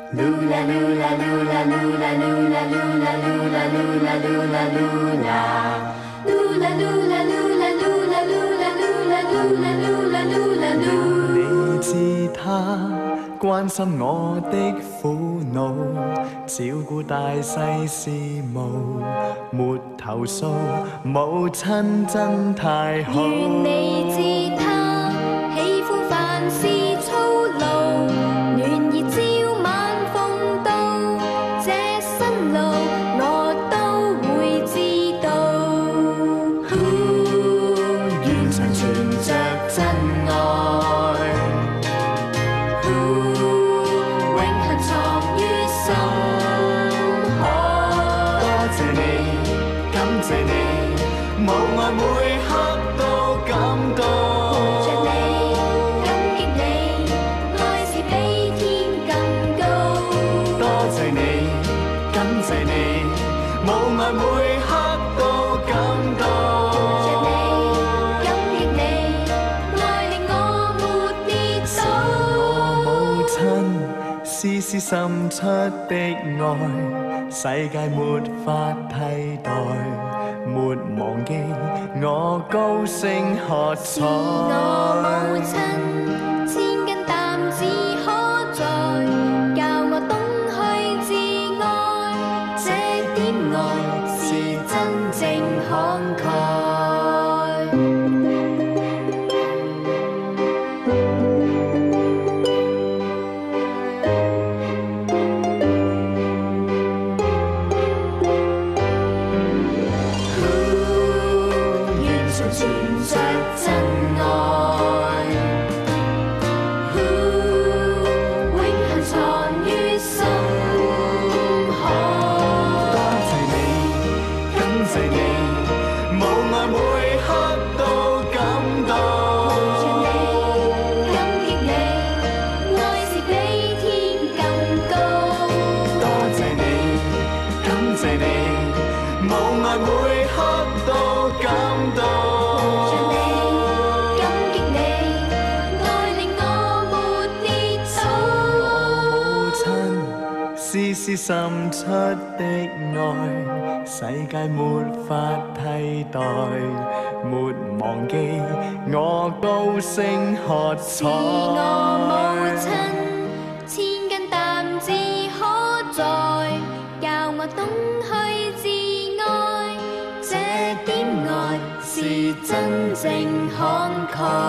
你知他關心我的苦惱，照顧大細事務，沒投訴，母親真太好。 願你知他喜歡凡事操勞，暖意朝晚奉到，這辛勞我都會知道。 願長存着真愛， 永恆藏於心海。 多謝你，感謝你，無愛每刻都感動。每刻都感動， 着你，感激你，愛令我沒跌倒。 母親絲絲滲出的愛，世界沒法替代，沒忘記我高聲喝彩。 是我母親，千斤擔子可載，教我懂去自愛，這點愛真正慷慨。 願長存着真愛， 永恆藏於心海。 無愛每刻都感動， 着你，感激你，愛是比天更高。 多謝你，感謝你，無愛每刻都感動。 着你，感激你，愛令我沒跌倒。 母親絲絲滲出的愛，世界沒法替代，沒忘記我高聲喝彩。 是我母親，千斤擔子可載，教我懂去自愛，這點愛是真正慷慨。